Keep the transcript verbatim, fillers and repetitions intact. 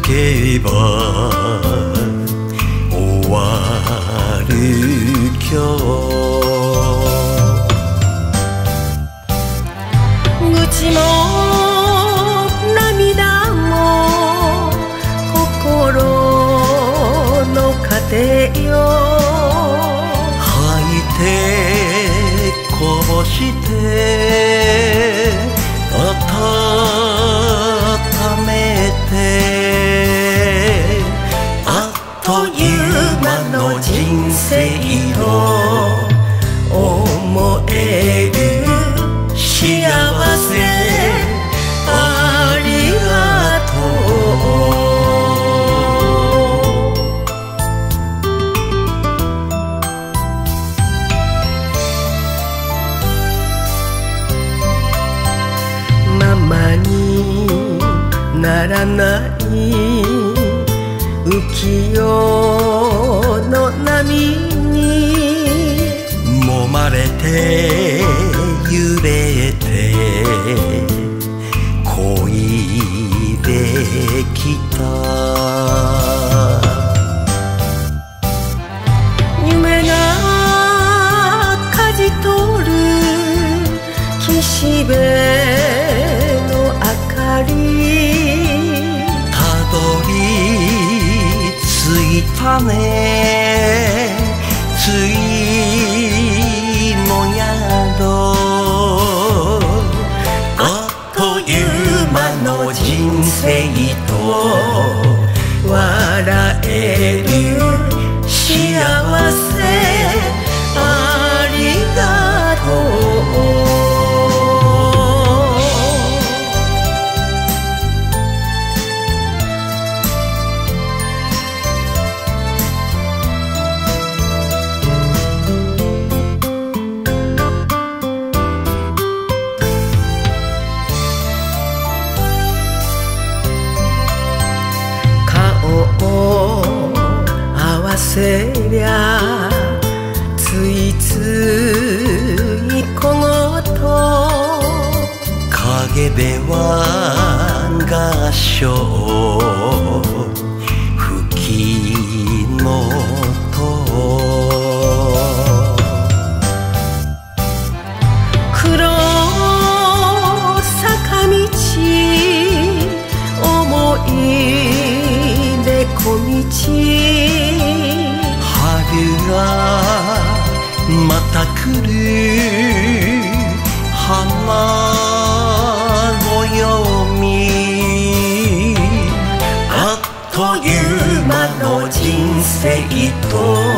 けば終わる今日。 愚痴も涙も心の糧よ。 吐いてこぼして温めて、あっという間の人生を思える幸せ、ありがとう。 ママにならない浮世の波に揉まれて揺れて恋できた。 夢が舵取る岸辺の明かり、 たどり着いたね、ついの宿。あっという間の人生と笑える幸せ、ありがとう。合わせりゃついつい小言、陰では合唱吹きのと、 黒坂道思い出小道、 春がまた来る花のように、あっという間の人生と